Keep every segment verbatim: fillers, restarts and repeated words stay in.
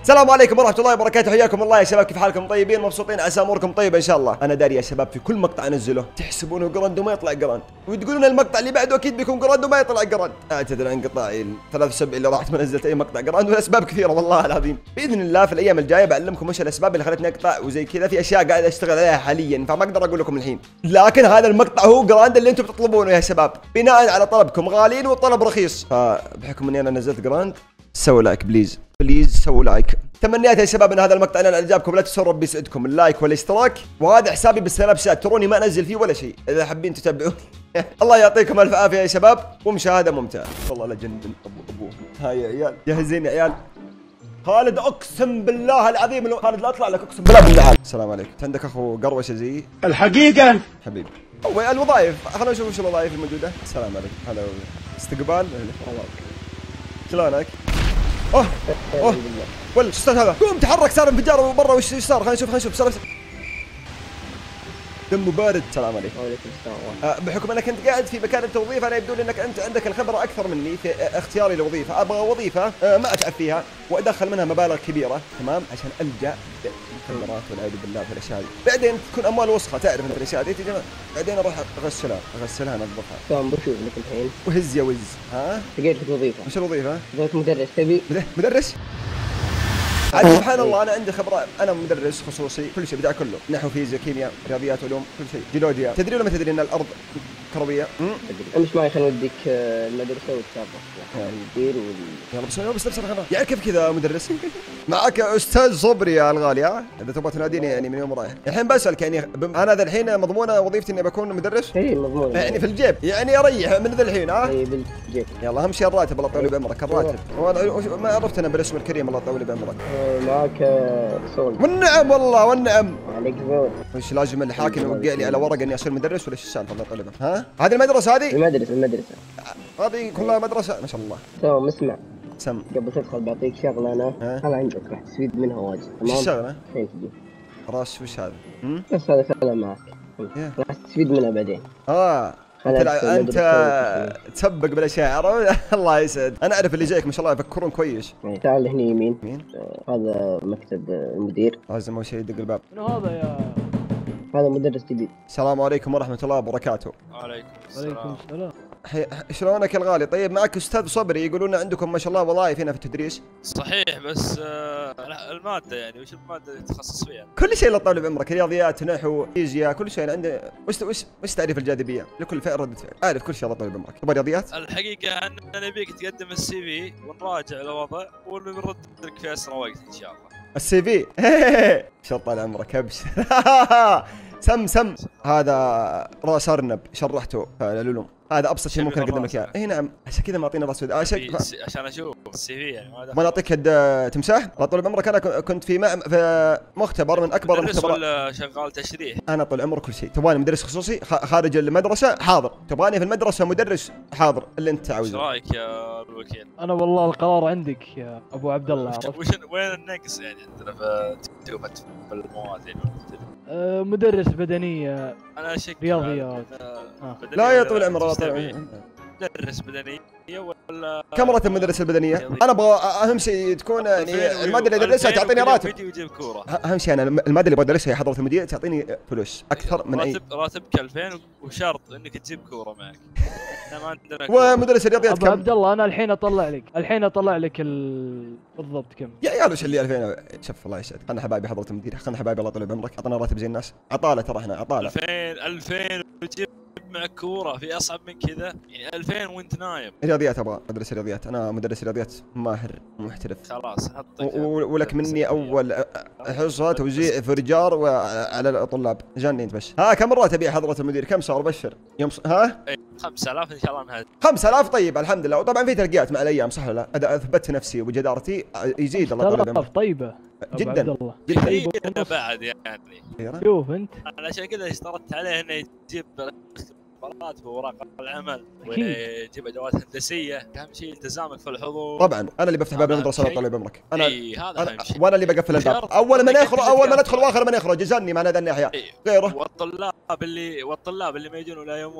السلام عليكم ورحمة الله وبركاته، حياكم الله يا شباب، كيف حالكم؟ طيبين مبسوطين؟ عسى اموركم طيبة ان شاء الله. انا داري يا شباب في كل مقطع انزله تحسبونه جراند وما يطلع جراند، وتقولون المقطع اللي بعده اكيد بيكون جراند وما يطلع جراند. اعتذر عن انقطاعي ثلاث اسابيع اللي راحت ما نزلت اي مقطع جراند، والاسباب كثيرة والله العظيم. باذن الله في الايام الجاية بعلمكم وش الاسباب اللي خلتني اقطع وزي كذا، في اشياء قاعد اشتغل عليها حاليا فما اقدر اقول لكم الحين، لكن هذا المقطع هو جراند اللي انتم بتطلبونه يا شباب، بناء على طلبكم غاليين والطلب رخيص، فبحكم اني انا نزلت جراند سووا لايك بليز بليز سووا لايك. تمنيات يا شباب ان هذا المقطع نال اعجابكم، لا تنسوا ربي يسعدكم اللايك والاشتراك، وهذا حسابي بالسناب شات تروني ما انزل فيه ولا شيء، اذا حابين تتابعوني. الله يعطيكم الف عافيه يا شباب، ومشاهده ممتعه. والله لا جنن ابو ابوه. هاي يا عيال جاهزين يا عيال؟ خالد اقسم بالله العظيم لو خالد لا اطلع لك، اقسم بالله بالله. السلام عليكم، عندك اخو قروشه زي الحقيقه حبيبي. هو الوظائف، خلينا نشوف وش الوظائف الموجوده. السلام عليكم، هلا استقبال. شلونك؟ اوه اوه ولا شو صار هذا؟ قوم تحرك، صار انفجار برا، وش صار؟ خلينا نشوف خلينا نشوف صار دم بارد. السلام عليكم. وعليكم السلام. أه بحكم انك انت قاعد في مكان التوظيف، انا يبدو لي انك انت عندك الخبره اكثر مني في اختياري لوظيفه، ابغى وظيفه أه ما اتعب فيها وادخل منها مبالغ كبيره، تمام؟ عشان الجا المخدرات والعياذ بالله في الاشياء هذه، بعدين تكون اموال وسخه، تعرف انت الاشياء هذه، بعدين اروح اغسلها اغسلها انظفها. تمام بشوف لك الحين. وهز يا وز. ها؟ لقيت لك وظيفه. وش الوظيفه؟ وظيفه مدرس. تبي؟ مدرس؟ عاد سبحان الله انا عندي خبره، انا مدرس خصوصي كل شيء، بدع كله، نحو فيزياء كيمياء رياضيات علوم كل شيء، جيولوجيا. تدري ولا ما تدري ان الارض كرويه؟ امش معي خلينا نوديك المدرسه وتتابع يعني الدير وال يلا بس بس بس خلاص. يعني كيف كذا مدرس؟ معك استاذ صبري يا الغالي، ها؟ اذا تبغى تناديني يعني من يوم رايح. الحين بسالك يعني انا ذا الحين مضمونه وظيفتي اني بكون مدرس؟ اي مضمونه يعني في الجيب، يعني اريح من ذا الحين، ها؟ اي بالجيب. يلا اهم شيء الراتب، الله يطول بعمرك. الراتب ما عرفت انا بالاسم الكريم، الله يطول بعمرك. معك صول. والنعم والله والنعم. عليك زول. وش لازم الحاكم يوقع لي على ورقه اني اصير مدرس ولا ايش السالفه؟ الله يطول بعمرك. ها؟ هذه المدرسه هذه؟ المدرسه المدرسه هذه كلها مدرسه ما شاء الله. تمام اسمع. سم. قبل تدخل بعطيك شغله انا، انا عندك راح تستفيد منها واجد، تمام؟ ايش الشغله؟ خليك تجي. راس وش هذا؟ بس هذا خله معك، راح تستفيد منها بعدين. اه انت, انت تسبق بالاشياء. الله يسعد، انا اعرف اللي زيك ما شاء الله يفكرون كويس. تعال هني يمين. مين؟ آه هذا مكتب المدير. لازم اول شيء يدق الباب. من هذا يا؟ هذا مدرس جديد. السلام عليكم ورحمه الله وبركاته. وعليكم السلام. السلام. شلونك يا الغالي؟ طيب معك استاذ صبري، يقولون عندكم ما شاء الله وظائف هنا في التدريس. صحيح، بس آه الماده يعني وش الماده اللي تتخصص فيها؟ كل شيء الله يطول بعمرك، رياضيات نحو فيزياء كل شيء عندنا. وش وش وش تعريف الجاذبيه؟ لكل فئه رده فعل، اعرف كل شيء الله يطول بعمرك. تبغى رياضيات؟ الحقيقه اننا نبيك تقدم السي في ونراجع الوضع ونرد لك في اسرع وقت ان شاء الله. السي في؟ شو طال عمرك ابشر. سم سم هذا راس ارنب شرحته في العلوم، هذا ابسط شيء ممكن اقدم لك اياه. اي نعم، عشان كذا معطينا راس ود عشان عشان اشوف السي في يعني ما ما نعطيك يد تمساح. الله طول عمرك انا كنت في مع في مختبر من اكبر المختبرات. ولا شغال تشريح؟ انا طول عمرك كل شيء. تبغاني مدرس خصوصي خارج المدرسه حاضر، تبغاني في المدرسه مدرس حاضر، اللي انت عاوزه. ايش رايك يا الوكيل؟ انا والله القرار عندك يا ابو عبد الله. وش وين النقص يعني عندنا في تجربه في المواد يعني؟ أه مدرس بدنيه. انا شك رياضيات. آه. لا يا طول عمره، طول مدرس بدنيه ولا كم راتب مدرس البدنيه؟ انا ابغى اهم شيء تكون يعني الماده اللي ادرسها تعطيني راتب. اهم شيء انا الماده اللي ابغى ادرسها يا حضره المدير تعطيني فلوس اكثر من اي راتب. راتبك ألفين وشرط انك تجيب كوره معك. احنا ما عندنا كورة. ومدرس الرياضيات كم؟ ابو عبد الله انا الحين اطلع لك الحين اطلع لك ال... بالضبط كم يا عيال وش اللي ألفين؟ شوف الله يسعدك، خلنا حبايبي حضره المدير، خلنا حبايبي الله يطول بعمرك، اعطنا راتب زي الناس. عطاله ترى احنا عطاله. ألفين ألفين وتجيب معك كوره في اصعب من كذا يعني؟ ألفين وانت نايم. رياضيات ابغى مدرس رياضيات، انا مدرس رياضيات ماهر محترف. خلاص حطك ولك مني اول حصه توزيع فرجار على الطلاب. جاني انت بس. ها كم راتب يا حضره المدير؟ كم صار؟ بشر يوم ص... ها خمسة آلاف ان شاء الله نهاية. خمسة آلاف طيب الحمد لله، وطبعا في ترقيات مع الايام صح ولا لا؟ اذا اثبت نفسي وجدارتي يزيد الله يطول بعمرك. طيبه جدا جدا بعد يعني. شوف انت انا عشان كذا اشترطت عليه انه يجيب راتب ووراق العمل ويجيب ادوات هندسيه، اهم شيء التزامك في الحضور. طبعا انا اللي بفتح باب المدرسه الله يطول بعمرك. انا اي هذا اهم شيء، وانا اللي بقفل الباب اول ما ندخل اول ما ندخل واخر ما نخرج. جزني مع هذا الناحيه غيره. والطلاب اللي والطلاب اللي ما يجون ولا امورهم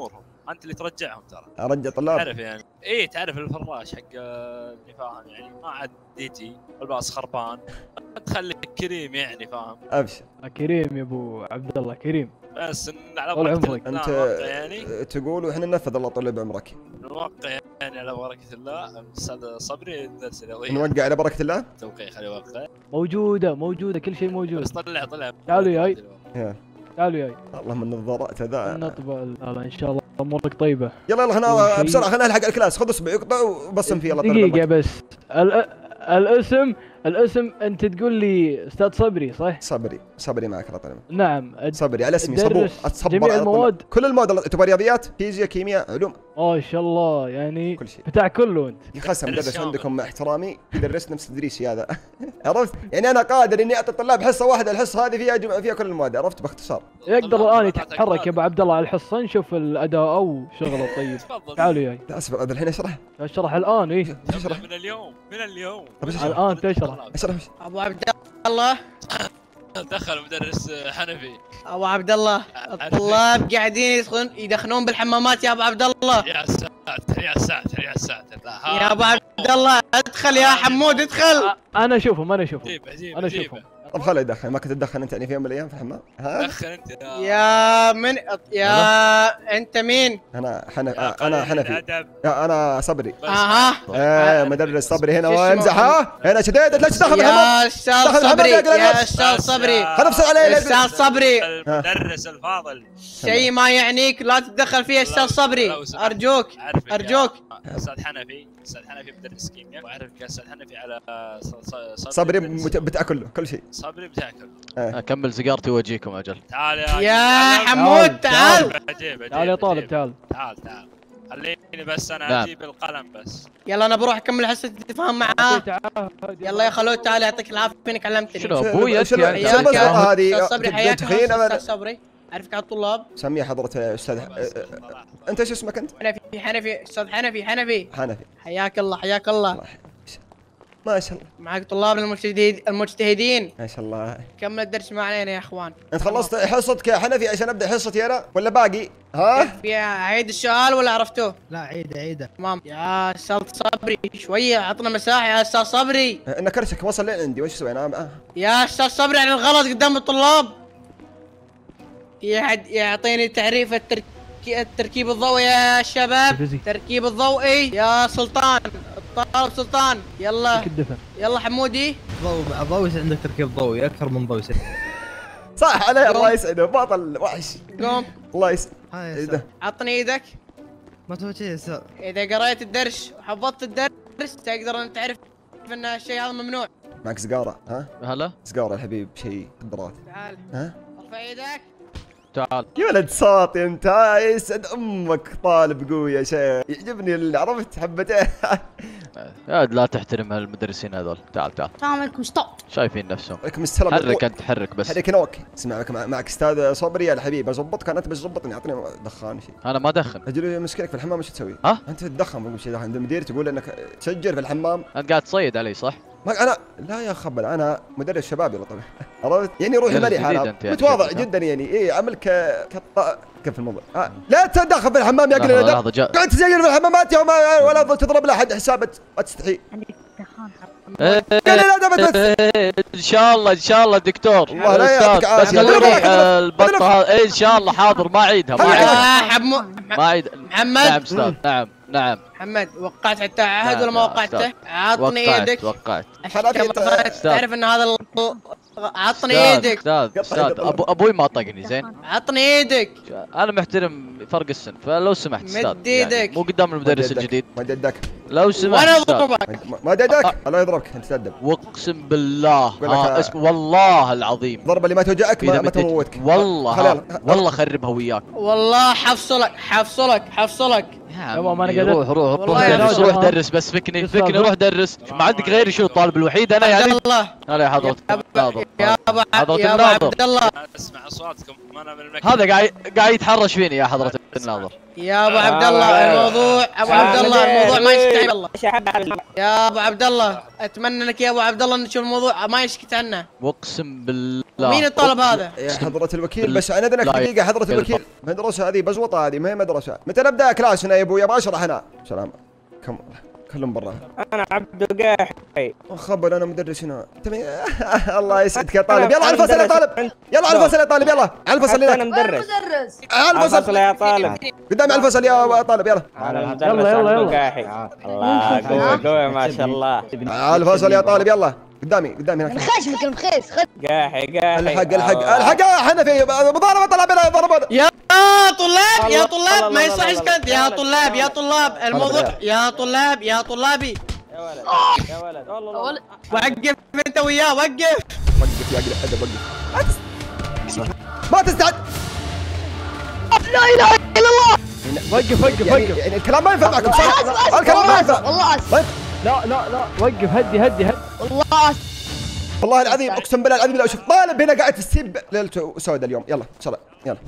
انت اللي ترجعهم ترى. ارجع طلاب. تعرف يعني ايه، تعرف الفراش حق اللي فاهم يعني ما عاد يجي الباص خربان تخليك كريم يعني فاهم. ابشر كريم يا ابو عبد الله كريم. بس إن على طول بركة عمرك. الله انت نوقع يعني تقول واحنا ننفذ. الله طول بعمرك. نوقع يعني على بركة الله. الاستاذ صبري الدرس الرياضي نوقع على بركه الله. توقيع خليه يوقع. موجوده موجوده كل شيء موجود. بس طلع طلع تعالوا ياي. يا تعالوا ياي. الله من النظارات هذا. نطبع. لا لا ان شاء الله امورك طيبه. يلا يلا خلنا أول شيء- بسرعه خلينا نلحق الكلاس. خذ اصبع يقطع وبصم فيه. الله طول دقيقه بعمرك. بس ال- الاسم الاسم انت تقول لي استاذ صبري صح؟ صبري صبري معك. الله طول بعمرك. نعم. صبري على اسمي صبور. درس اتصبر جميع على طول. المواد. كل المواد. الله- تبغى رياضيات فيزياء كيمياء علوم ما شاء الله يعني كل شيء. بتاع كله انت. يخسر درس مدرس شامل. عندكم مع احترامي يدرس نفس تدريسي هذا. عرفت؟ يعني انا قادر اني اعطي الطلاب حصه واحده. الحصه هذه فيها جم... فيها كل المواد. عرفت باختصار. يقدر الان يتحرك يا ابو عبد الله على الحصه نشوف الاداء او شغله الطيب. تفضل. تعالوا ياي. لا اصبر هذا الحين اشرح. اشرح الان ايه. اشرح من اليوم من اليوم طب إيش الان تشرح. اشرح وش. ابو عبد الله دخل مدرس حنفي. ابو عبد الله الطلاب قاعدين يدخلون يدخنون بالحمامات يا ابو عبد الله. يا ساتر يا ساتر يا ساتر. لا ها- يا ابو عبد الله ادخل يا حمود ادخل. انا اشوفهم انا اشوفهم. جيبه جيبه انا جيبه. اشوفهم. طب خله يدخن. ما كنت تدخن انت يعني في يوم من الايام في الحمام؟ ها؟ دخل انت يا يا من يا انت مين؟ انا حنف يا آه، انا قليل حنفي. الأدب. آه، انا صبري. بس اها ايه مدرس صبري هنا شو اسمه؟ وامزح. ها هنا شديد. لا تدخل في الحمام. يا استاذ دخل الحمام صبري يا قليل يا الأدب. استاذ بس صبري يا خل افصل عليه. استاذ صبري المدرس الفاضل. شيء ما يعنيك لا تتدخل فيه استاذ صبري لو سمحت. ارجوك أعرفك يا أرجوك. استاذ حنفي. استاذ حنفي مدرس كيمياء واعرفك يا استاذ حنفي على ص- ص- صبري مدرس- مت- بتاع كله كل شيء. صبري بتاكل. اكمل سيجارتي واجيكم اجل. تعال يا تعال. حمود تعال أجيب أجيب تعال يا طالب أجيب. تعال. تعال تعال خليني بس انا نعم. اجيب القلم بس. يلا انا بروح اكمل حصه التفاهم معاه. أعطيه تعهد. يلا يا خلود تعال يعطيك العافيه انك علمتني. شنو ابوي انت شنو- يعني شنو حياك بس يا هذه؟ استاذ صبري تبدأ حياك تخين يا أبدا. استاذ صبري اعرفك على الطلاب. سميه حضرة استاذ. بس آه، صراحة. انت ايش اسمك انت؟ حنفي حنفي استاذ حنفي حنفي حنفي. حياك الله حياك الله. الله يحفظك. ما شاء الله معك طلاب المجتهدين المجتهدين. ما شاء الله. كمل الدرس ما علينا يا اخوان. انت خلصت حصتك يا حنفي عشان ابدا حصتي انا ولا باقي؟ ها؟ في اعيد السؤال ولا عرفتوه؟ لا عيده عيده. تمام يا استاذ صبري شويه عطنا مساحه يا استاذ صبري. ان كرشك وصل لين عندي. وش اسوي انا؟ آه. يا استاذ صبري عن الغلط قدام الطلاب. يعد يعطيني تعريف الترك... التركيب الضوئي يا شباب. بزي. تركيب الضوئي يا سلطان الطالب سلطان. يلا الدفن. يلا حمودي. ضوء ضوء عندك تركيب ضوئي اكثر من ضوء. صح عليه. الله يسعده. باطل وحش. قوم الله يسعده. هاي ايه يا ده؟ عطني ايدك. ما تسوي شيء يا استاذ. اذا قريت الدرس وحفظت الدرس تقدر ان تعرف ان الشيء هذا ممنوع. معك سيجاره؟ ها؟ هلا سيجاره يا حبيب شيء مخدرات. تعال ها؟ ارفع ايدك. تعال. يا ولد ساطي انت. ها، يسعد امك طالب قوي يا شيخ. يعجبني اللي عرفت حبتين. يا لا تحترم هالمدرسين هذول. تعال تعال. السلام عليكم ستوب. شايفين نفسهم. عليكم السلام. حرك انت حرك بس. حرك نوك. اسمع معك معك استاذ صبري يا الحبيب. اضبطك انا. انت بس ضبطني. اعطيني دخان شيء. انا ما ادخن. اجل مشكلك في الحمام. ايش تسوي؟ ها؟ انت تدخن. بقول شيء عند المدير تقول انك تسجل في الحمام. انت قاعد تصيد علي صح؟ ما انا لا يا خبل. انا مدرس شباب يا لطيف. عرفت؟ يعني روحي مدرس مريح. جديد انا أنت يعني متواضع شكلك، ها؟ جدا يعني. ايه عملك كالط كيف في الموضوع. آه. لا تدخل في الحمام يا قليل لحظة الادب. لحظة جاء. قاعد تزين في الحمامات يا وما ولا تضرب لا احد حساب. ما تستحي. عندك دخان إيه، قليل الادب. إيه، ان شاء الله ان شاء الله دكتور. والله لا أستاذ، يعطيك بس عافية. خليني اضرب اروح اضرب اضرب. البطه هذا. إيه، ان شاء الله حاضر ما اعيدها ما هيا. اعيدها. يا حمو ما اعيد. محمد. نعم استاذ. نعم نعم. محمد وقعت على التعهد لا، ولا ما لا، وقعته؟ أستاذ. عطني وقعت ايدك. وقعت. حركة. عشان تعرف ان هذا ال- عطني استاذ ايدك. استاذ قطع استاذ يده. أبو ابوي ما طقني زين. عطني ايدك. انا محترم فرق السن فلو سمحت استاذ. مد إيدك. مو قدام المدرس ما يدك. الجديد. ما يدك. لو سمحت وانا استاذ. اضربك. ما- ما يدك. الله يضربك. انت تأدب. واقسم بالله أقول لك ها ها- اسم والله العظيم. ضربة اللي ما توجعك ما, إذا ما بتج- تموتك. والله خلينا- ها والله خربها وياك. والله حفصلك حفصلك حفصلك. يا يابا ما أنا عمي قاعد- روح روح روح والله يا درس راجل، روح ها. درس بس فكني يستاذ. فكني روح درس ما عندك غيري شو الطالب الوحيد انا يعني الله هلا يا حضرة الناظر يا ابو حضرة يا ابو الناظر عبد الله اسمع اصواتكم انا من المكتب. هذا قاعد قاعد يتحرش فيني يا حضرة الناظر. يا ابو عبد الله الموضوع ابو عبد الله الموضوع ما يسكت الله يا ابو عبد الله اتمنى لك يا ابو عبد الله نشوف الموضوع ما يسكت عنه. اقسم بالله مين الطالب هذا؟ يا حضرة الوكيل بال- بس انا اذنك لا دقيقة حضرة يا الوكيل، مدرسة هذه بزوطة هذه ما هي مدرسة، متى نبدأ كلاسنا يا ابوي؟ ابغى اشرح انا. سلام. كم كلهم برا. انا عبد قاحي. خبل انا مدرس هنا. تمام. الله يسعدك يا طالب، يلا على الفصل يا طالب. يلا على الفصل يا طالب، يلا على الفصل انا هناك. مدرس. على على الفصل الفصل يا طالب. قدامي على الفصل يا طالب، يلا انا يلا، مدرس يلا، عبد يلا. قاحي. الله قوي قوي ما شاء الله. على الفصل يا طالب، يلا قدامي قدامي هناك. خشمك المخيس خد قاحي قاحي. الحق الحق الحق يا حنفي، مضاربة طلع بنا ضربة. يا طلاب يا طلاب ما الله، يصح الله، يسكت الله، يا الله، طلاب يا الله. طلاب الموضوع يا طلاب يا طلابي يا ولد يا ولد والله ولد. وقف انت وياه وقف. وقف يا قلب ادب وقف. ما تستعد. لا اله الا الله. وقف وقف يعني, وقف. يعني الكلام ما ينفع معكم صح؟ الكلام ما ينفع. والله اسف طيب لا لا لا وقف هدي هدي هدي. والله اسف. والله العظيم اقسم بالله العظيم لو شفت طالب هنا قاعد في السب ليلته سوداء اليوم. يلا سلام يلا.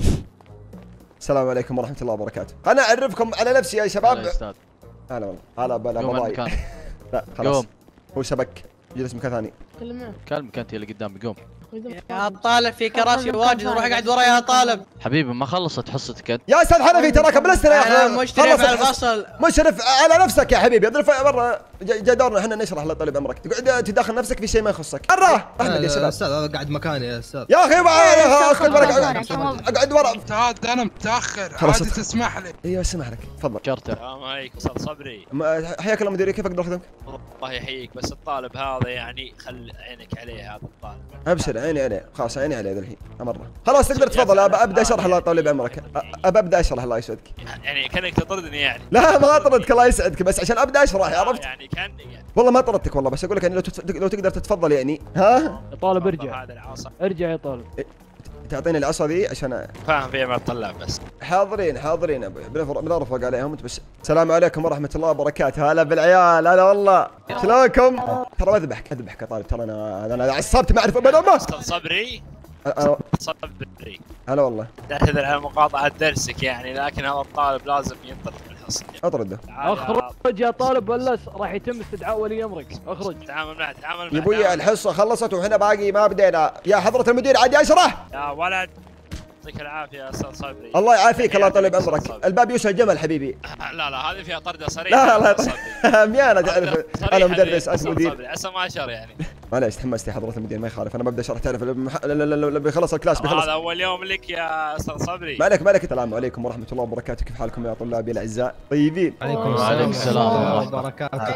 السلام عليكم ورحمة الله وبركاته. انا اعرفكم على نفسي يا هلا شباب. يا استاذ هلا والله هلا بلا قوم عن بضاي. مكانك لا خلاص قوم هو شبك جلس مكان ثاني. كلمك انت اللي قدامي قوم يا طالب في كراسي واجد روح اقعد ورا يا طالب. حبيبي ما خلصت حصتك انت. يا استاذ حنفي تراك بلستنا يا انا اخي. مشترك خلص على الحصة. الفصل. مشرف على نفسك يا حبيبي، اضرب برا. جاي دورنا احنا نشرح لطالب عمرك، تقعد تدخل نفسك في شيء ما يخصك. برا احمد يا شباب. استاذ هذا قاعد مكاني يا استاذ. يا اخي ما اسكت برك، خلاص. اقعد ورا. تعال انا متاخر خلاص. عادي تسمح لي. ايوه اسمح لك تفضل. شرته السلام عليكم استاذ صبري. ما- حياك الله مديري، كيف اقدر اخدمك؟ الله يحييك بس الطالب هذا يعني خل عينك عليه هذا الطالب. ابشر عيني عليه، خلاص عيني عليه ذا الحين امره. خلاص تقدر تفضل. أب ابدا اشرح لطالب عمرك. أب ابدا اشرح الله يسعدك. يعني كانك تطردني يعني. لا ما طردك الله يسعدك، بس عشان ابدا اشرح عرفت؟ يعني كاني يعني. والله ما طردتك والله، بس اقول لك يعني لو تت- لو تقدر تتفضل يعني. ها يا طالب ارجع هذا العصا ارجع يا طالب. تعطيني العصا ذي عشان فاهم فيها مع الطلاب بس. حاضرين حاضرين ابوي، بنفرق بنرفق عليهم انت بس. السلام عليكم ورحمه الله وبركاته. هلا بالعيال هلا والله. شلونكم؟ ترى اذبحك اذبحك يا طالب، ترى انا انا عصبت ما اعرف ابدا ما. استاذ صبري أنا- صبري هلا والله نعتذر على مقاطعة درسك يعني، لكن هذا الطالب لازم ينطرد من الحصة. اطرده. تعال يا اخرج يا طالب ولا س- راح يتم استدعاء ولي امرك. اخرج. تعامل معه تعامل معه. يا ابوي الحصه خلصت وحنا باقي ما بدينا. يا حضره المدير عادي اشرح. يا ولد يعطيك العافية يا استاذ صبري. الله يعافيك الله يطول بعمرك. الباب يوسع جمل حبيبي. لا لا هذه فيها طردة صريحة. لا لا يا أستاذ صبري. ميانة تعرف صريحة انا يا مدرس انت أستاذ مدير. صبري، عسى ما شر يعني. معليش تحمست يا حضره المدير ما يخالف، انا ببدا شرح تعرف المح... لا لا لا لا بيخلص الكلاس بيخلص. هذا أول يوم لك يا أستاذ صبري. ما عليك ما عليك. السلام عليكم ورحمه الله وبركاته، كيف حالكم يا طلابي الاعزاء؟ طيبين؟ عليكم وعليكم السلام ورحمة ورحمة الله وبركاته.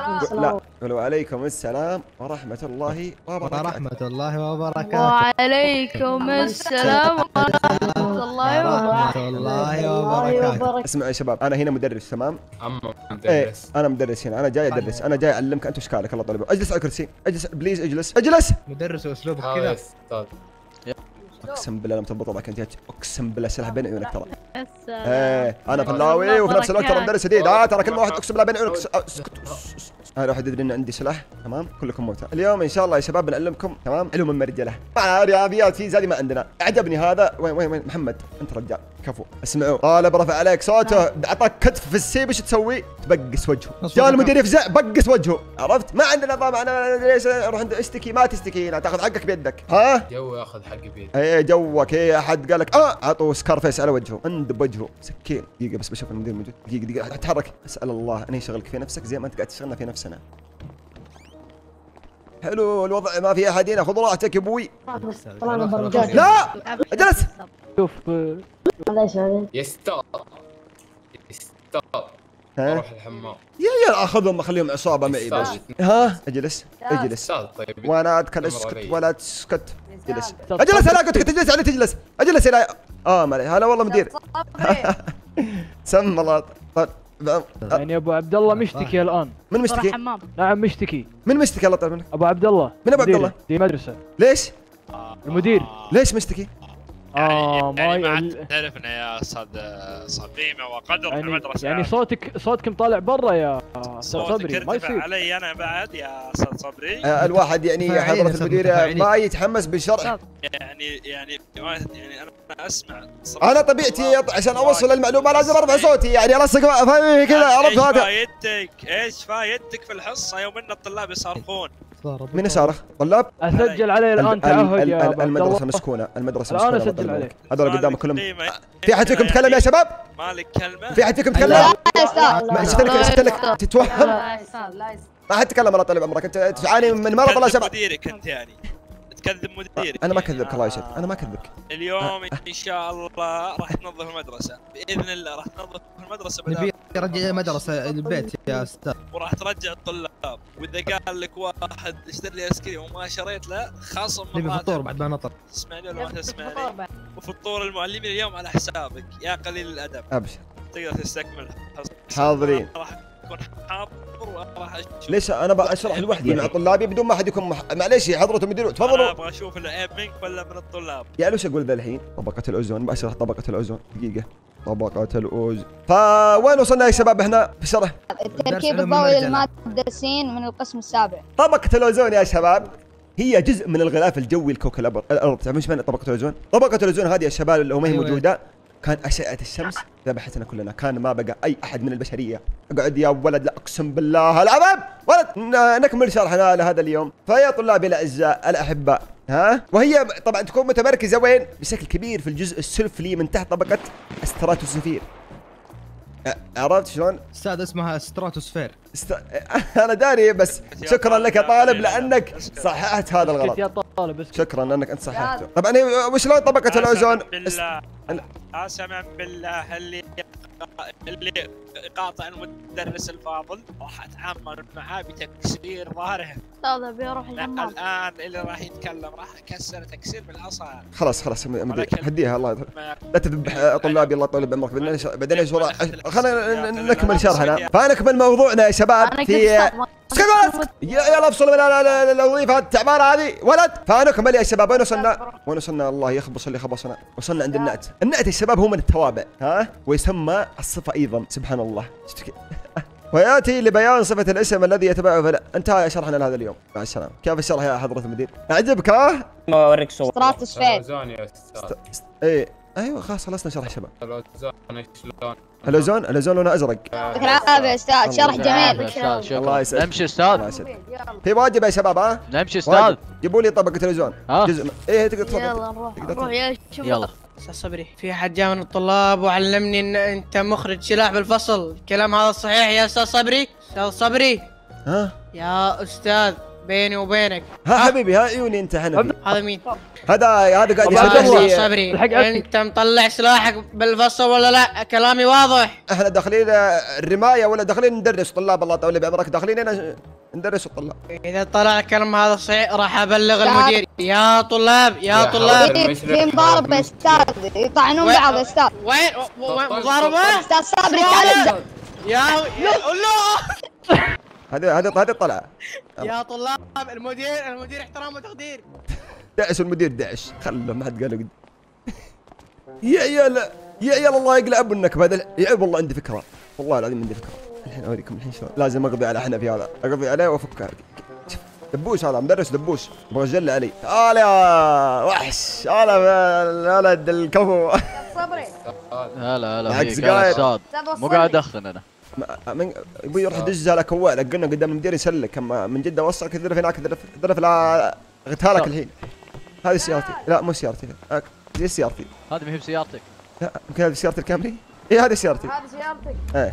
لا قولوا عليكم السلام ورحمه الله وبركاته. ورحمة الله وبركاته. وعليكم السلام ورحمة الله ورحمة وبركاته. الله وبركاته. اسمعوا يا شباب انا هنا مدرس تمام؟ عم ايه مدرس انا مدرس هنا، انا جاي ادرس، انا جاي اعلمك انت اشكالك. الله طالب اجلس على الكرسي، اجلس بليز اجلس اجلس. مدرس واسلوبك هذا كذا. استاذ اقسم بالله لما تضبط وضعك انت اقسم بالله سلاح بين عيونك ترى. السلام. ايه انا فلاوي وفي نفس الوقت ترى مدرس جديد. اه ترى كلمه واحده اقسم بالله بين عيونك. اسكت. انا واحد يدري ان عندي سلاح تمام. كلكم موتى اليوم ان شاء الله يا شباب بنعلمكم تمام علوم المرجله. مع رياضيات في زادي ما عندنا. عجبني هذا. وين وين وين محمد انت رجال كفو. اسمعوا طالب رفع عليك صوته اعطاك كتف في السي ايش تسوي؟ تبقس وجهه. جاء المدير يفزع بقس وجهه عرفت؟ ما عندنا نظام. انا ليش اروح عند اشتكي؟ ما تشتكي هنا تاخذ حقك بيدك. ها جو ياخذ حقي بيدي. ايه جوك. ايه احد قال لك اه اعطوه سكارفيس على وجهه عند بوجهه سكين. دقيقه بس بشوف المدير موجود. دقيقه دقيقه اتحرك. اسال الله ان يشغلك في نفسك زي ما انت قاعد تشغلنا في نفسنا. حلو الوضع ما في احد هنا. خذ راحتك يا ابوي. لا اجلس. شوف آه، يستاذ يستاذ ها اروح الحمام. يا يا اخذهم اخليهم عصابه معي بس. ها اجلس اجلس استاذ طيب وانا اتكلم تمر اسكت علي. ولا تسكت. اجلس اجلس. لا كنت تجلس علي تجلس. اجلس الى اه ما عليه. هلا والله مدير. سم الله. طيب، يعني ابو عبد الله مشتكي الان. من مشتكي؟ حمام. نعم مشتكي. من مشتكي الله طيب منك؟ ابو عبد الله. من أبو عبد مدير الله؟ في مدرسه. ليش؟ المدير ليش مشتكي؟ اه يعني ما ما ي- تعرفنا يا استاذ صقيمه وقدر يعني, المدرسه. يعني صوتك صوتك مطالع برا يا استاذ صوتك صبري، ما ارتفع يصير. علي انا بعد يا استاذ صبري. آه، الواحد يعني متفاعلين حضرة يا أستاذ، المدير متفاعلين. ما يتحمس بالشرح. يعني يعني يعني انا اسمع انا طبيعتي يط- عشان اوصل المعلومه لازم ارفع صوتي، يعني الصق فاهمني كذا، عرفت ايش هذا. فايدتك ايش فايدتك في الحصه يوم ان الطلاب يصرخون؟ من يصارخ؟ طلاب؟ اسجل عليه الان ال- تعهد ال- يا ال- أبو عبد المدرسه الله. مسكونه، المدرسه الآن مسكونه. أسجل الله عليك. يبارك. هذول قدام كلهم. قيمة. في احد فيكم تكلم يا شباب؟ مالك كلمه؟ في احد فيكم تكلم؟ لا يا استاذ ما شفت لك شفت لك تتوهم؟ ما حد تكلم الله طال عمرك، انت تعاني من مرض الله يا تكذب شباب. مديرك انت يعني تكذب مديرك. انا ما يعني. اكذبك الله يشهد، انا ما اكذبك. اليوم ان شاء الله راح تنظف المدرسه باذن الله، راح تنظف المدرسه نبي بدل نرجع المدرسة البيت يا استاذ. وراح ترجع الطلاب، واذا قال لك واحد اشتري لي ايس كريم وما شريت له خصم من نبي فطور راتب. بعد ما نطر. تسمعني ولا ما تسمعني؟ وفطور المعلمين اليوم على حسابك يا قليل الادب. ابشر. تقدر تستكمل الحصة. حاضرين. راح اكون حاضر وراح اشوف. ليش انا بشرح لوحدي مع طلابي بدون ما احد يكون مح... معليش يا حضرة المدير انا تفضلوا. ابغى اشوف العيب منك ولا من الطلاب. يا ليش اقول ذا الحين؟ طبقة الاوزون، بشرح طبقة الاوزون، دقيقة. طبقة الاوزون. فوين وصلنا يا شباب احنا في الشرح؟ التركيب الضوئي للمادة من القسم السابع. طبقة الأوزون يا شباب هي جزء من الغلاف الجوي لكوكب الأرض، الأرض، تعرفون ايش معنى طبقة الأوزون؟ طبقة الأوزون هذه يا شباب اللي هو ما هي أيوة. موجودة، كان أشعة الشمس ذبحتنا كلنا، كان ما بقى أي أحد من البشرية. اقعد يا ولد، لا أقسم بالله العظيم ولد. ن- نكمل شرحنا لهذا اليوم. فيا طلابي الأعزاء الأحباء، ها؟ وهي طبعا تكون متمركزة وين؟ بشكل كبير في الجزء السفلي من تحت طبقة استراتوسفير. عرفت شلون؟ استاذ اسمها ستراتوسفير. است... انا داري، بس شكرا لك يا طالب لانك صححت هذا اسكت الغلط. يا طالب اسكت. شكرا انك انت صححته. طبعا هي وشلون طبقة الاوزون؟ بالله قسما بالله اللي اللي قاطع المدرس الفاضل راح اتعامل معاه بتكسير ظهره. استاذ ابي اروح الحمام. الان اللي راح يتكلم راح اكسر تكسير بالعصا. خلاص خلاص مدير هديها الله يطول. لا تذبح طلابي الله يطول بعمرك. بعدين إيش- بعدين ايش ورا؟ خلينا نكمل شرحنا. فنكمل موضوعنا يا شباب انا في قلت اسكت ولد! يا يلا افصل من ال- ال- الوظيفه التعبانه هذه ولد. فنكمل يا شباب. وين وصلنا؟ وين وصلنا؟ الله يخبص اللي خبصنا. وصلنا عند النعت. النعت يا شباب هو من التوابع، ها؟ ويسمى الصفه ايضا. سبحان الله. وياتي لبيان صفه الاسم الذي يتبعه فلا. انتهى شرحنا لهذا اليوم. مع السلامه. كيف الشرح يا حضره المدير؟ اعجبك ها؟ ما اوريك صور. ستراتوسفير. الاوزون يا استاذ. ايه ايوه خلاص خلصنا شرح يا شباب. الاوزون شلون؟ الاوزون الاوزون لونه ازرق. يعطيك العافيه استاذ، شرح جميل. أستاذ، الله شكرا. يسعدك. نمشي الله استاذ، يسعدك. في واجب يا شباب ها؟ نمشي واجب. استاذ. جيبوا لي طبقة الاوزون. ها؟ جزء من... ايه تقدر تفضل. يلا نروح تقدر نروح يا شباب. يلا. استاذ صبري، في احد جاء من الطلاب وعلمني ان انت مخرج سلاح بالفصل، الكلام هذا صحيح يا استاذ صبري؟ استاذ صبري ها؟ يا استاذ بيني وبينك. ها حبيبي ها عيوني انت حنفي. هذا مين؟ هذا هذا قاعد والله يا يسجل استاذ لي. صبري، الحق أبكي. انت مطلع سلاحك بالفصل ولا لا؟ كلامي واضح. احنا داخلين الرمايه ولا داخلين ندرس طلاب الله يطول بعمرك؟ داخلين هنا ندرس الطلاب. اذا طلع الكلام هذا صحيح راح ابلغ المدير. يا طلاب يا يا طلاب، حاضر. في في مضاربه يا استاذ، يطعنون بعض يا استاذ. وين وين مضاربه؟ استاذ صبري تعال ابدا. يا يا لا هذه هذه هذه طلعه. يا طلاب، المدير المدير احترام وتقدير. دعس المدير دعس. خله ما حد قال له. يا عيال يا عيال الله يقلع ابو النكبه هذا. يا والله عندي فكره، والله العظيم عندي فكره. الحين اوريكم الحين شلون. لازم اقضي على حنفي هذا، اقضي عليه وافكه. شوف دبوس هذا مدرس دبوس، ابغى اجل علي. تعال يا وحش، هلا الولد الكفو. صبري هلا هلا معك فيك سجاير. يا استاذ. مو قاعد ادخن انا. ما- من ابوي يروح يدز على كوالك، قلنا قدام المدير يسلك. اما من جده وصلك ذرف هناك ذرف ذرف لا اغتالك الحين. هذه سيارتي. لا مو سيارتي، هاك دي سيارتي. هذه ما هي بسيارتك. لا يمكن هذه سيارة الكامري؟ اي هذه سيارتي. هذه سيارتك. ايه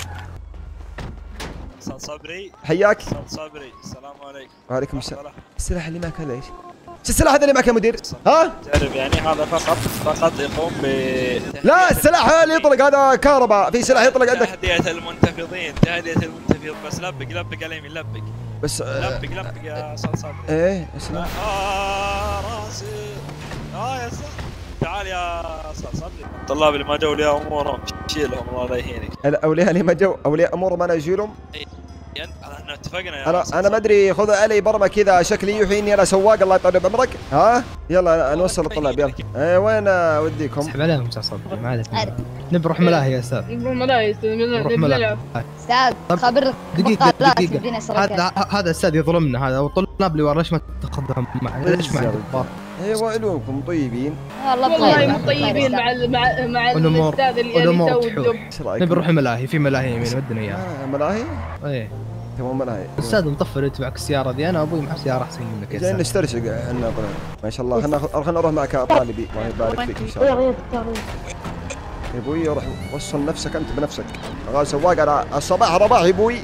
استاذ صبري حياك. استاذ صبري السلام عليكم. وعليكم السلام. السلاح اللي معك هذا ايش؟ شو السلاح هذا اللي معك يا مدير؟ ها؟ تعرف يعني هذا فقط فقط يقوم ب لا السلاح اللي يطلق هذا كهرباء، في سلاح يطلق عندك. تهدئة المنتفضين تهدئة المنتفضين. بس لبق لبق على يمين لبق بس آه، لبق لبق يا استاذ صبري. ايه السلاح. اه راسي اه يا استاذ. تعال يا استاذ صبري، الطلاب اللي ما جو لي امورهم شيلهم الله لا يهينك. الاولياء اللي ما جو اولياء امور ما انا اشيلهم. احنا اتفقنا يا انا انا ما ادري، خذ علي برمه كذا شكلي يوحيني انا سواق الله يطول بعمرك. ها يلا نوصل الطلاب يلا. ايه وين اوديكم؟ اسحب عليهم يا صبري ما عليك. نبي نروح ملاهي يا استاذ. نروح ملاهي استاذ نروح ملاهي. استاذ خبر دقيقة دقيقة هذا هذا استاذ يظلمنا هذا، والطلاب اللي ورا ليش ما تاخذهم معنا؟ ليش ما عندك؟ ايوه علومكم طيبين والله مو طيبين مع مع مع الاستاذ اللي تو نبي نروح الملاهي، في ملاهي يمين ودنا اياها. آه ملاهي؟ ايه تمام ملاهي. استاذ مطفر يتبعك السيارة ذي، انا ابوي مع سيارة احسن منك يا استاذ. جاي نسترشق عندنا ما شاء الله. خلنا خلنا نروح معك طالبي الله يبارك فيك ان شاء الله. يا ابوي روح وصل نفسك انت بنفسك. غال سواق على الصباح رباح يا ابوي.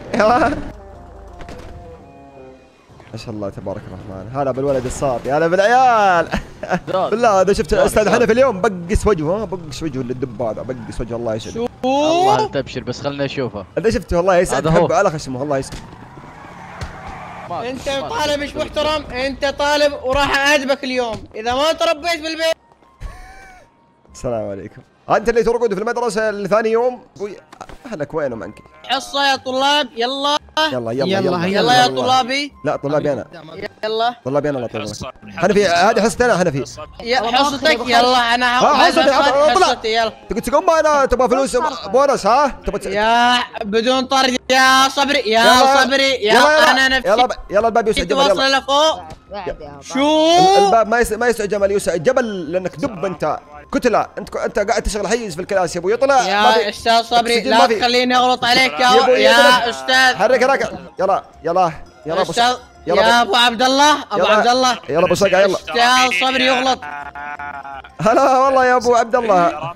ما شاء الله تبارك الرحمن. هلا بالولد الصاطي، هلا بالعيال. بالله هذا شفت الاستاذ حنفي اليوم بقس وجهه، بقس وجهه للدب هذا، بقس وجهه الله يسعده. الله تبشر بس خلنا نشوفه. انت شفته والله يسعد حبه على خشمه الله يسعد. انت طالب مش محترم، انت طالب وراح اعاتبك اليوم اذا ما تربيت بالبيت. السلام عليكم. انت اللي ترقد في المدرسه لثاني يوم؟ ابوي اهلك وينهم عنك؟ حصه يا طلاب يلا يلا يلا يلا يلا يا طلابي. لا طلابي انا. يلا طلابي انا. لا طلابي حنفي، هذه حصتي انا حنفي. حصتك يلا انا حصتي يلا. تقول تقوم انا تبغى فلوس بونص ها؟ تبغى يا بدون طرد يا صبري يا صبري يا انا نفسي. يلا يلا الباب يوسع الجبل يلا. توصل لفوق. شو الباب ما يسع ما يسع جمال، يوسع الجبل لانك دب انت كتله. انت انت قاعد تشغل حيز في الكلاس يا ابوي. يطلع يا استاذ صبري لا تخليني اغلط عليك يا يا استاذ. حرك حرك يلا يلا يلا ابو يلا يا ابو عبد الله ابو عبد الله يلا ابو صقع يلا. استاذ صبري يغلط. هلا والله يا ابو عبد الله.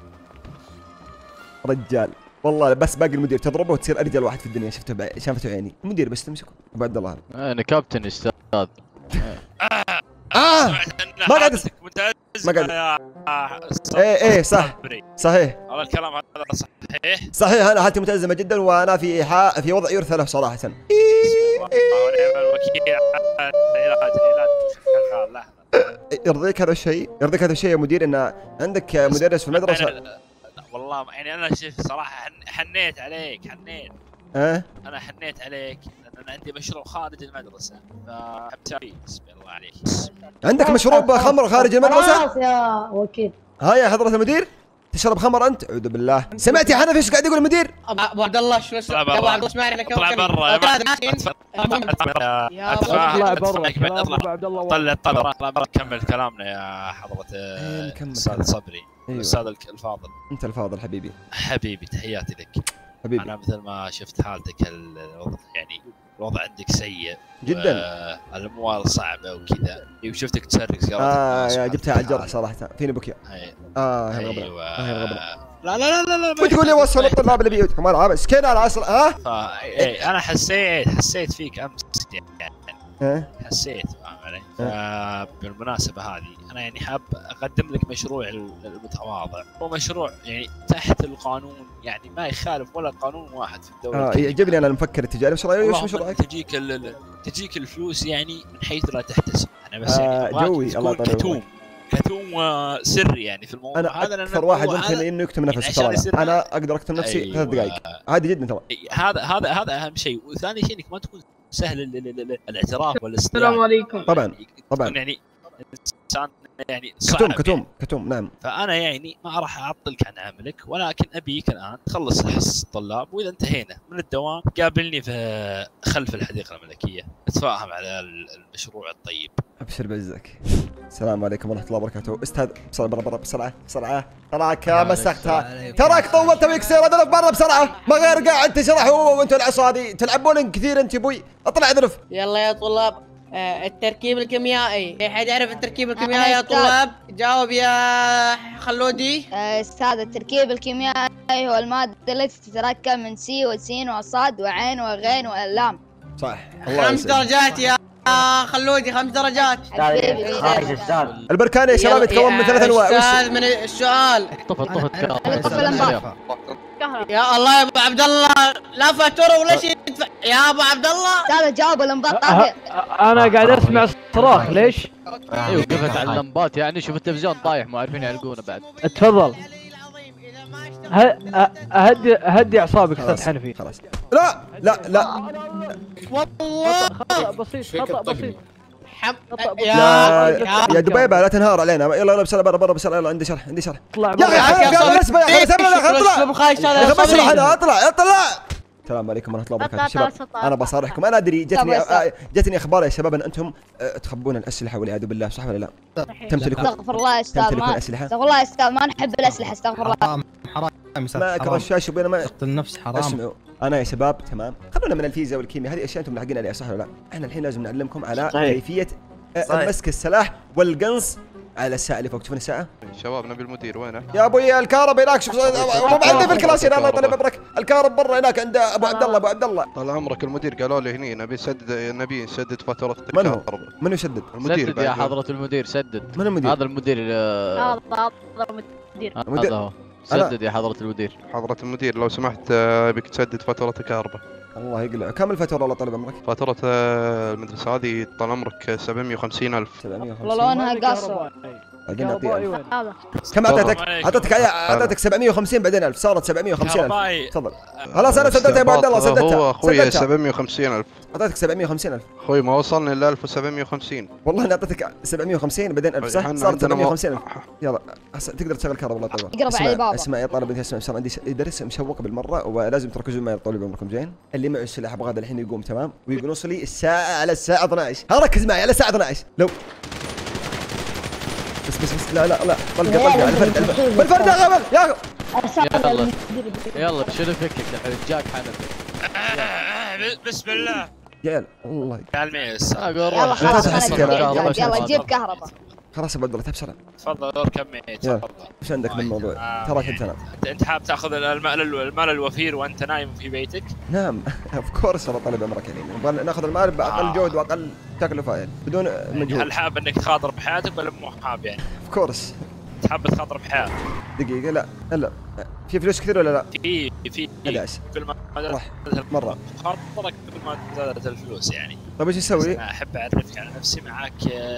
رجال والله بس باقي المدير تضربه وتصير ارجل واحد في الدنيا. شفته بع... شافته عيني المدير بس تمسكه ابو عبد الله. انا كابتن استاذ. اه ما قاعد ما قاعد. ايه ايه صح صحيح. هذا الكلام هذا صحيح صحيح. انا حالتي متأزمة جدا وانا في ايحاء في وضع يرثى له صراحة. يرضيك هذا الشيء؟ يرضيك هذا الشيء يا مدير ان عندك مدرس في المدرسة؟ والله يعني انا شوف صراحة حنيت عليك حنيت. اه انا حنيت عليك لان انا عندي مشروع خارج المدرسة فحب تسوي. بسم الله عليك. عندك مشروب خمر خارج المدرسة؟ خلاص يا وكيل. ها يا حضرة المدير تشرب خمر انت؟ اعوذ بالله. سمعت يا حنفي ايش قاعد يقول المدير؟ ابو عبد الله شنو يا ابو عبد الله اسمعني لك اطلع برا يا اطلع برا طلع طلع طلع برا. كمل كلامنا يا حضرة الاستاذ صبري. الاستاذ الفاضل. انت الفاضل حبيبي. حبيبي تحياتي لك حبيبي. انا مثل ما شفت حالتك الوضع يعني الوضع عندك سيء جدا. الاموال صعبه وكذا وشفتك تسرق سيارات. اه يا جبتها على الجرح صراحه فيني بكيا. اه يا الغبره ايوه الغبره. لا لا لا لا وتقول لي وصل الطلاب اللي بيوتكم انا عابس كذا على اصل ها؟ اه ايه انا حسيت حسيت فيك امس يعني ها؟ حسيت فاهم علي؟ فبالمناسبه هذه انا يعني حاب اقدم لك مشروع المتواضع. هو مشروع يعني تحت القانون يعني ما يخالف ولا قانون واحد في الدوله. اه يعجبني انا المفكر التجاري. وش رايك؟ وش مشروعك؟ تجيك تجيك الفلوس يعني من حيث لا تحتسب. انا بس آه يعني جوي الله يطول كتوم كتوم سري يعني في الموضوع انا هذا. اكثر واحد ممكن انه يكتم نفسه يعني ترى. انا اقدر اكتم نفسي أيوة. ثلاث دقائق عادي جدا ترى. هذا هذا هذا اهم شيء. وثاني شيء انك ما تكون سهل الاعتراف والاستدلال. السلام عليكم. طبعا طبعا يعني انسان يعني صعب كتوم كتوم يعني. كتوم نعم. فانا يعني ما راح اعطلك عن عملك ولكن ابيك الان تخلص حصص الطلاب واذا انتهينا من الدوام قابلني في خلف الحديقه الملكيه نتفاهم على المشروع الطيب. ابشر بعزك. السلام عليكم ورحمه الله وبركاته. استاذ بسرعه برا برا بسرعه بسرعه. تراك مسختها تراك طولت ويكسر هذا برا بسرعه ما غير قاعد تشرح هو وانتم العصادي تلعبون كثير انت ابوي. اطلع اذرف. يلا يا طلاب آه التركيب الكيميائي. في حد يعرف التركيب الكيميائي يا طلاب؟ جاوب يا خلودي. استاذ التركيب الكيميائي هو المادة التي تتركب من سي وسين وصاد وعين وغين واللام. صح. خمس درجات يا خلودي خمس درجات. حبيبي استاذ. البركان يا شباب يتكون من ثلاث انواع. استاذ من السؤال. طفت طفت يا الله يا ابو عبد الله لا فاتوره ولا شيء يدفع يا ابو عبد الله. استاذ جاوب اللمبات طافيه. انا قاعد اسمع صراخ ليش؟ ايوه وقفت على اللمبات يعني شوف التلفزيون طايح مو عارفين يعلقونه بعد. اتفضل. اهدي اهدي اعصابك استاذ حنفي. خلاص لا لا لا والله خطأ بسيط خطأ بسيط. يا يا دبيبه لا تنهار علينا. يلا يلا بسرعه برا برا بسرعه. يلا عندي شرح عندي شرح. اطلع يا اخي قبل اسمع يا اخي اطلع اطلع بسرعه انا اطلع اطلع. السلام عليكم ورحمه الله وبركاته شباب. انا بصارحكم انا ادري جتني جتني اخبار يا شباب ان انتم تخبون الاسلحه والعياذ بالله صح ولا لا؟ تمتلكون استغفر الله يا استاذ ما استغفر الله يا استاذ ما نحب الاسلحه استغفر الله. حرام حرام ما كرشاش وبينا ما تقتل النفس حرام. اسمعوا انا يا شباب تمام خلونا من الفيزياء والكيمياء هذه اشياء انتم لاحقين عليها صح ولا لا؟ احنا الحين لازم نعلمكم على كيفيه مسك السلاح والقنص على الساعه اللي فوق. تشوفون الساعه؟ شباب نبي المدير وينه؟ يا ابوي الكهرب هناك شوف مو عندي في الكلاس هنا الله يطلع عمرك. الكهرب برا هناك عند ابو عبد الله ابو عبد الله. طال عمرك المدير قالوا لي هني نبي نسدد نبي نسدد فاتوره الكهرباء. من هو؟ من يسدد؟ المدير سدد يا حضرة المدير سدد. من المدير؟ هذا المدير هذا المدير. هذا هو سدد يا حضرة المدير. حضرة المدير لو سمحت ابيك تسدد فاتورة الكهرباء. الله يقلع. كم الفاتورة الله طلب عمرك؟ فاتورة المدرسة هذه طال عمرك سبعمية وخمسين ألف. سبعمية وخمسين والله لونها قاصة. بعدين نعطيها. كم اعطيتك؟ اعطيتك اعطيتك سبعمية وخمسين بعدين ألف صارت سبعمية وخمسين ألف. تفضل. خلاص انا سددتها يا ابو عبد الله سددتها. هو اخوي سبعمية وخمسين ألف. اعطيتك سبعمية وخمسين ألف. اخوي ما وصلنا الا ألف وسبعمية وخمسين. والله انا اعطيتك سبعمية وخمسين بعدين ألف صح؟ صارت سبعمية وخمسين ألف. يلا تقدر تشغل كهرباء والله طيب. اقرب علي بابا. اسمع يا طالب انت اسمع عندي درس مشوق بالمره ولازم تركزون معي طول عمركم زين؟ اللي معه السلاح ابغى هذا الحين يقوم تمام ويقنص لي الساعه على الساعه اثنعش. ها ركز معي على الساعه اثنعش لو بس بس بس لا لا لا طلقه طلقه الفرد بالفرد يا غبل يا يلا يلا شنو فكك الحين جاك حنفي. بسم الله يا الله تعال معي الساعه. يلا خلاص يلا جيب كهرباء. خلاص ابو عبد الله بسرعه. تفضل دور كمية تفضل. ايش عندك من الموضوع؟ تراك انت نام. انت حاب تاخذ المال المال الوفير وانت نايم في بيتك؟ نعم اوف كورس انا طالب عمرك يعني نبغى ناخذ المال باقل جهد واقل تكلفه يعني بدون مجهود. هل حاب انك تخاطر بحياتك ولا مو حاب يعني؟ اوف كورس. تحب تخاطر بحياتك؟ دقيقه لا لا في فلوس كثير ولا لا؟ في في أداس. كل ما راح مره خاطرك كل ما زادت الفلوس يعني. طيب ايش نسوي؟ انا احب اعرفك على نفسي. معك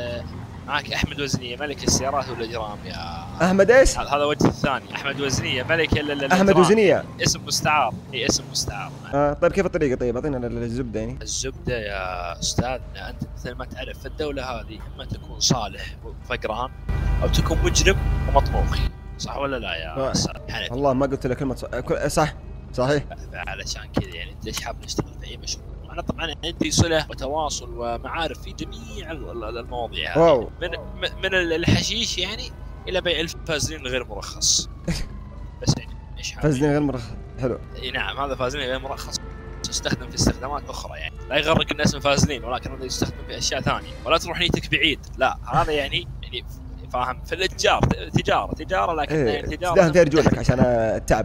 معك احمد وزنيه ملك السيارات والاجرام يا احمد ايش؟ هذا وجه الثاني. احمد وزنيه ملك الاجرام. احمد وزنيه اسم مستعار. اي اسم مستعار. آه طيب كيف الطريقه؟ طيب اعطينا الزبده يعني. الزبده يا استاذنا انت مثل ما تعرف في الدوله هذه اما تكون صالح وفقران او تكون مجرم ومطبوخ صح ولا لا يا استاذ حنفي؟ والله ما قلت لك كلمه صح صحيح. علشان كذا يعني انت ايش حاب نشتغل في اي مشروع؟ انا طبعا عندي صله وتواصل ومعارف في جميع المواضيع هذه. واو. من من الحشيش يعني الى بيع الفازلين الغير مرخص. بس يعني ايش حاب؟ فازلين غير مرخص حلو. اي نعم هذا فازلين غير مرخص يستخدم في استخدامات اخرى يعني لا يغرك الناس من فازلين ولكن هذا يستخدم في اشياء ثانيه ولا تروح نيتك بعيد لا هذا يعني يعني فاهم في الاتجار تجاره تجاره لكن إيه تجاره دهن في رجولك عشان التعب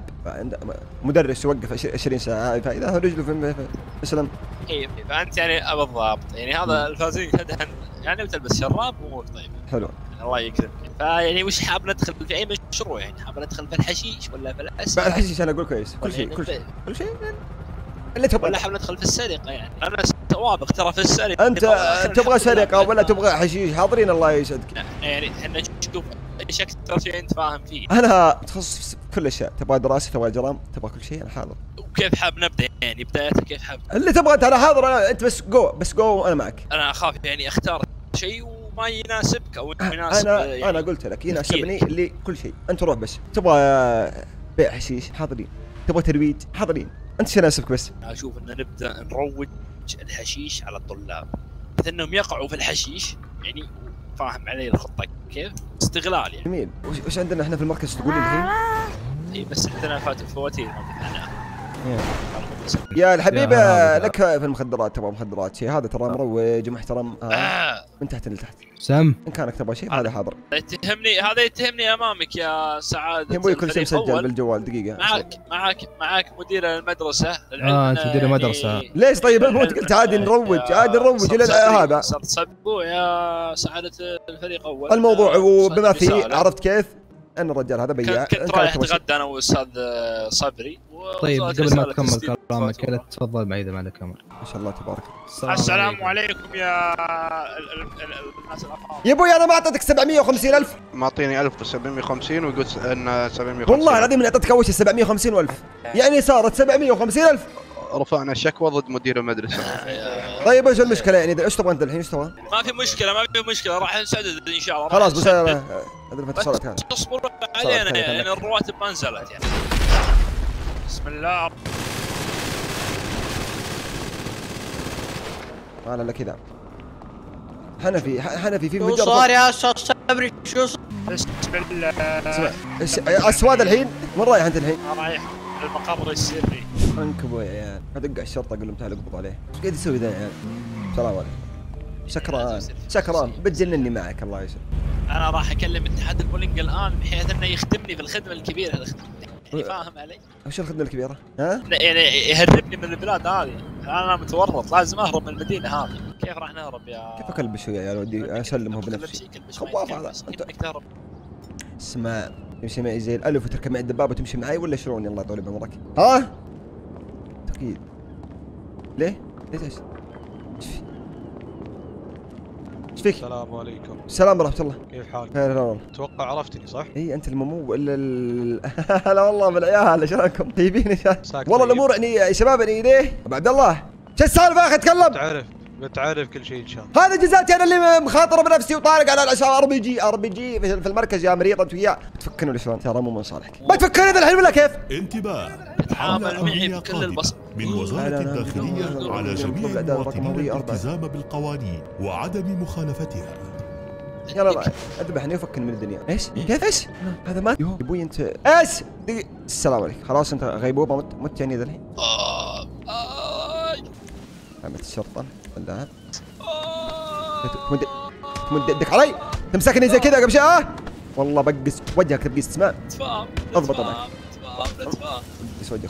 مدرس يوقف عشرين ساعه فاذا رجله في مثلا اي فانت يعني بالضبط يعني هذا الفازلين تدهن يعني وتلبس شراب وامورك طيبه حلو يعني الله يكرمك فيعني وش حاب ندخل في اي مشروع يعني حاب ندخل في الحشيش ولا في الاسلحه؟ الحشيش انا اقول كويس كل شيء كل شيء كل شيء اللي تبغى ولا حاب ندخل في السرقه يعني انا سوابق ترى في السرقه انت تبغى سرقه ولا تبغى حشيش حاضرين الله يسعدك يعني احنا نشوف ايش اكثر شيء انت فاهم فيه انا تخصص في كل الاشياء تبغى دراسه تبغى جرام تبغى كل شيء انا حاضر وكيف حاب نبدا يعني بدايتك كيف حاب اللي تبغى انا حاضر أنا انت بس جو بس جو وانا معك انا اخاف يعني اختار شيء وما يناسبك او يناسب انا يعني انا قلت لك يناسبني اللي كل شيء انت روح بس تبغى بيع حشيش حاضرين تبغى ترويج حاضرين انت ايش يناسبك بس اشوف ان نبدا نروج الحشيش على الطلاب بحيث انهم يقعوا في الحشيش يعني فاهم علي الخطه كيف استغلال يعني جميل وش عندنا احنا في المركز تقول لي الحين اي بس عندنا فواتير انا يا الحبيب لك في المخدرات تبغى مخدرات شيء هذا ترى مروج ومحترم آه. من تحت لتحت سم ان كانك تبغى شيء هذا حاضر يتهمني هذا يتهمني امامك يا سعاده يا ابوي كل شيء مسجل بالجوال دقيقه معك معك معك مدير المدرسه اه انت مدير المدرسه يعني ليش طيب مو انت قلت عادي نروج عادي نروج الى هذا صرت سبوع يا سعاده الفريق اول الموضوع وبما فيه عرفت كيف انا الرجال هذا بياع. كنت رايح اتغدى انا والاستاذ صبري. طيب قبل ما تكمل كلامك كذا تفضل معي اذا ما عليك امر. ما شاء الله تبارك الله. السلام عليكم يا الناس الافاضل. يا ابوي انا ما اعطيتك سبعمية وخمسين ألف. معطيني ألف وسبعمية وخمسين ويقول ان سبعمية وخمسين. والله العظيم اني اعطيتك اول شيء سبعمية وخمسين ألف، يعني صارت سبعمية وخمسين ألف. رفعنا شكوى ضد مدير المدرسة. طيب ايش المشكلة يعني؟ ايش تبغى انت الحين؟ ايش تبغى؟ ما في مشكلة ما في مشكلة، راح نسدد ان شاء الله. خلاص بس ادري انت صارت هذا. تصبروا علينا يعني الرواتب ما نزلت يعني. بسم الله. ما لا كذا. حنفي حنفي في شو صار يا استاذ صبري؟ شو صار؟ بسم الله. اسود الحين؟ وين رايح انت الحين؟ رايح المقر السري. انكبوا يا عيال، ادق على الشرطه اقول لهم تعالوا اقبضوا عليه. ايش قاعد يسوي ذا يا عيال؟ السلام عليكم. سكران سكران بتجنني معك الله يسلمك. انا راح اكلم اتحاد البولينج الان بحيث انه يخدمني في الخدمه الكبيره يعني فاهم علي؟ وش الخدمه الكبيره؟ ها؟ يعني يهربني من البلاد هذه، انا متورط لازم اهرب من المدينه هذه. كيف راح نهرب يا كيف اكلبشه يا عيال ودي اسلمه بنفسي؟ خواف هذا انت. اسمع تمشي معي زي الالف وتركب معي الدبابه وتمشي معي ولا شلون؟ الله يطول بعمرك. ها؟ اكيد. ليه؟ ليش ايش؟ ايش في؟ ايش فيك؟ السلام عليكم. السلام ورحمة الله. كيف حالك؟ خير والله. اتوقع عرفتني صح؟ اي انت الممو ال لا والله بالعيال شلونكم؟ طيبين يا شباب؟ والله الامور يعني يا شباب يعني ليه؟ ابو عبد الله شو السالفة يا اخي اتكلم؟ بتعرف بتعرف كل شيء ان شاء الله. هذا جزاتي انا اللي مخاطره بنفسي وطارق على العشاء ار بي جي ار بي جي في المركز يا مريض انت وياه. بتفكرني ولا شلون؟ ترى مو من صالحك. ما تفكرني ذا الحين ولا كيف؟ انتباه. تتعامل معي بكل البساطة من وزارة الداخلية على جميع المواطنين الالتزام بالقوانين وعدم مخالفتها. يلا اذبحني وفكني من الدنيا. ايش؟ كيف ايش؟ هذا مات؟ يا ابوي انت ايش؟ السلام عليكم. خلاص انت غيبوبه مت مت يعني ذا الحين. عملت الشرطه ولا تمد تمد يدك علي تمسكني زي كذا قبل شيء. اه والله بقص وجهك تبقيس تسمع. تفاهم اضبط طبعا. تفاهم تفاهم بقص وجهك.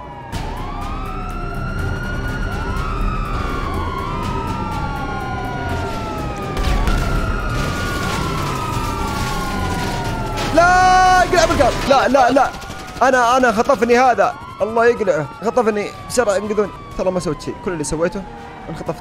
لا اقلع بالقلب. لا لا لا انا انا خطفني هذا الله يقلعه خطفني بسرعه انقذوني. ترى ما سويت شيء كل اللي سويته انخطفت.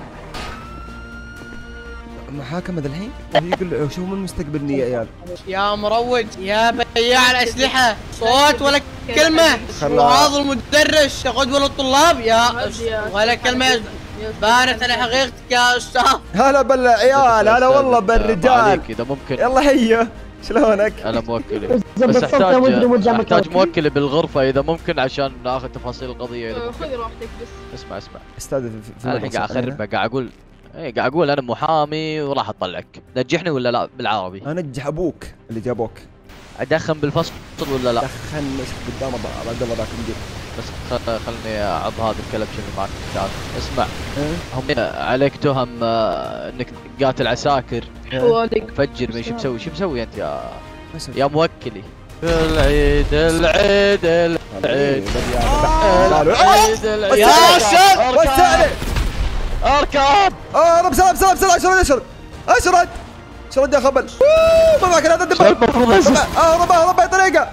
محاكمة ذا الحين؟ يقول شوفوا من مستقبلني يا عيال. يا مروج يا بياع الأسلحة صوت ولا كلمة. وهذا المدرس يقود ولا الطلاب يا ولا كلمة. بانت على حقيقتك يا أستاذ. هلا بالعيال هلا والله بالرجال. إذا ممكن. يلا هيا شلونك؟ انا موكلي بس احتاج احتاج موكلي بالغرفة اذا ممكن عشان ناخذ تفاصيل القضية اذا ممكن. خذ راحتك بس. اسمع اسمع استاذ انا الحين قاعد اخربه قاعد اقول اي قاعد اقول انا محامي وراح اطلعك. نجحني ولا لا بالعربي؟ انجح ابوك اللي جابوك. ادخن بالفصل ولا لا؟ دخن قدام عبد الله ذاك المدير. بس خلني اعض هذا الكلبش اللي معك تعال. اسمع هم عليك تهم انك قاتل عساكر مفجر. شو مسوي شو مسوي انت يا يا موكلي؟ العيد العيد العيد العيد العيد يا شيخ وسع اركب. اه بسرعه بسرعه بسرعه اشرد اشرد اشرد اشرد يا خبل. ما معك هذا الدبر. اهرب اهرب باي طريقه.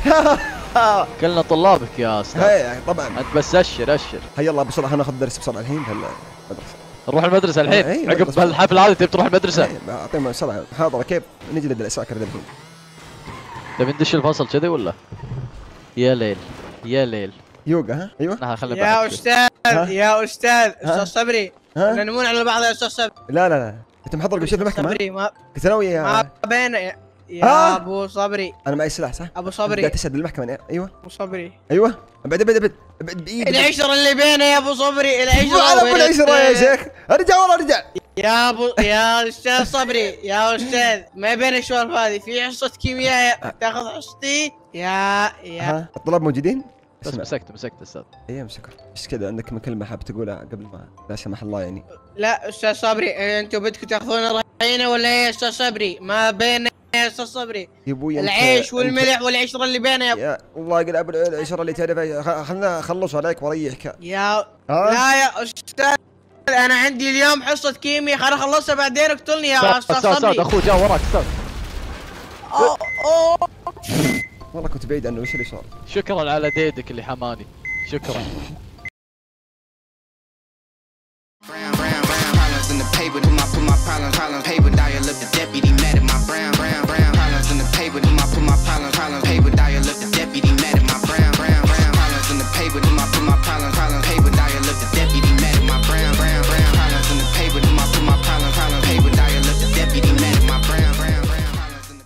كلنا طلابك يا استاذ. اي طبعا انت بس اشر اشر. هيا يلا بسرعه ناخذ درس بسرعه الحين في المدرسه. نروح المدرسه الحين عقب الحفل هذا تبي تروح المدرسه؟ اعطيهم بسرعه حاضره كيف نجلد العساكر الحين. تبي ندش الفصل كذي ولا؟ يا ليل يا ليل. يوغا ها ايوه يا استاذ يا استاذ استاذ صبري نمون على بعض يا استاذ صبري. لا لا لا انت محضر قبل شيء في المحكمه؟ صبري ما كنت انا ويا ما بين يا, يا ابو صبري. انا معي سلاح صح؟ ابو صبري قاعد تشهد بالمحكمه. ايوه ابو صبري ايوه ابعد ابعد ابعد ابعد بايدك. العشره اللي بيننا يا ابو صبري العشره. على ابو العشره يا شيخ ارجع والله ارجع. يا ابو يا استاذ صبري يا استاذ ما بين السوالف هذه في حصه كيمياء تاخذ حصتي يا يا الطلاب موجودين؟ بس مسكت مسكت استاذ. اي امسكه. ايش كذا عندك كلمه حاب تقولها قبل ما لا سمح الله يعني؟ لا استاذ صبري انتم بدكم تاخذون رهينه ولا ايه يا استاذ صبري؟ ما بين يا استاذ صبري يا ابوي العيش والملح والعشره اللي بيننا يا, يا الله يقلع العشره اللي تعرفها. خلنا اخلص عليك واريحك يا لا يا استاذ انا عندي اليوم حصه كيمياء خليني اخلصها بعدين اقتلني يا استاذ صبري. استاذ اخوي جا وراك استاذ. اوه والله كنت بعيد عنه، وش اللي صار؟ شكرا على ديدك اللي حماني، شكرا. in the paper, do my put my problems, problems, paper.